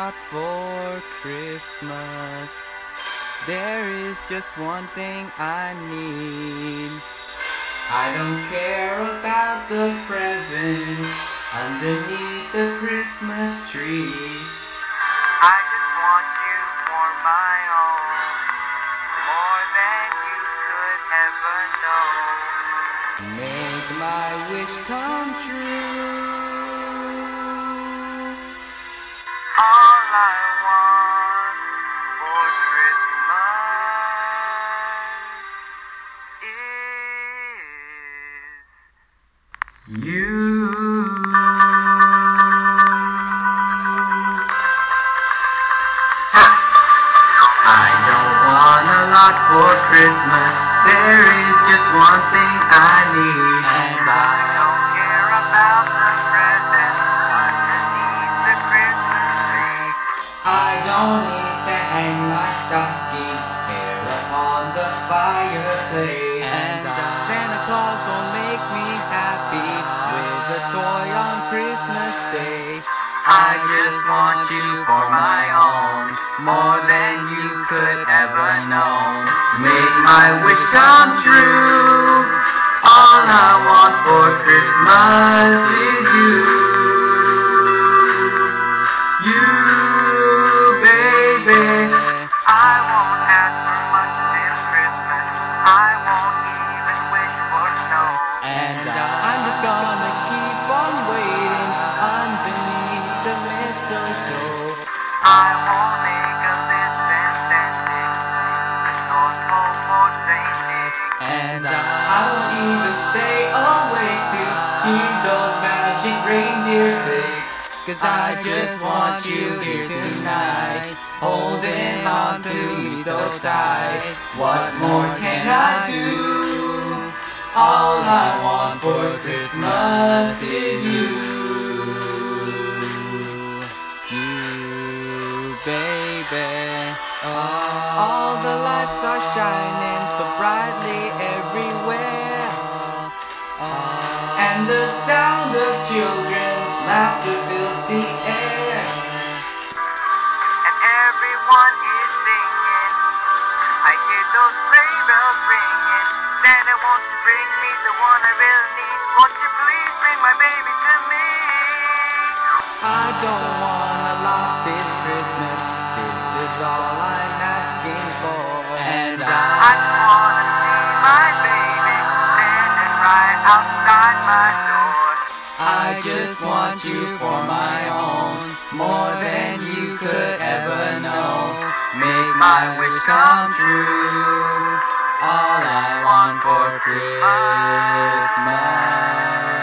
lot for Christmas. There is just one thing I need. I don't care about the presents underneath the Christmas tree. I just want you for my own, more than you could ever know. Make my wish come true. All I want for Christmas is you. I don't want a lot for Christmas. There is just one thing I need, and I don't care about the presents underneath the Christmas tree. I don't need to hang my stocking here upon the fireplace, and Santa Claus will make me happy with a toy on Christmas Day. I just want you for my own, more than you could ever know. Make my wish come true. All I want for Christmas is you. You, baby. I won't ask for much this Christmas. I won't even wish for snow. And I'm just gonna keep on waiting underneath the mistletoe. I won't make a list and send it to the North Pole for St. Nick. And I'll even stay awake to hear those magic reindeer sing. 'Cause I just want you here tonight, holding on to me so tight. What more can I do? All I want for Christmas is you. You, baby. All the lights are shining so brightly everywhere, and the sound of children's laughter fills the air, and everyone is singing. I hear those sleigh bells ringing. Santa, won't you bring me the one I really need? Won't you please bring my baby to me? I don't want a lot this Christmas. This is all I'm asking for. And I just wanna see my baby standing right outside my door. I just want you for my own, more than you could ever know. Make my wish come true. All I want for Christmas